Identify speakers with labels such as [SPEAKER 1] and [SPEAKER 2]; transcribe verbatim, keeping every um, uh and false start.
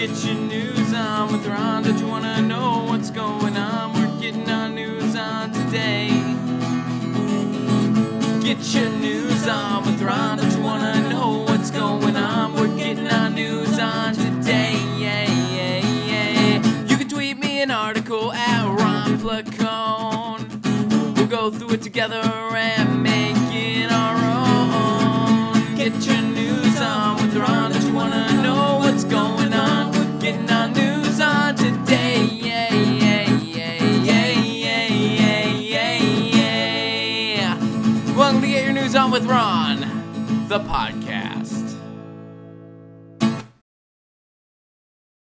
[SPEAKER 1] Get your news on with Ron. Don't you wanna know what's going on? We're getting our news on today. Get your news on with Ron. Don't you wanna know what's going on? We're getting our news on today. Yeah, yeah, yeah. You can tweet me an article at Ron Placone. We'll go through it together and make it our own. Get your news on with Ron. Don't you wanna know what's going on? We're getting our news on today. Yeah, yeah, yeah, yeah, yeah, yeah, yeah, yeah. Welcome to Get Your News On with Ron, the podcast.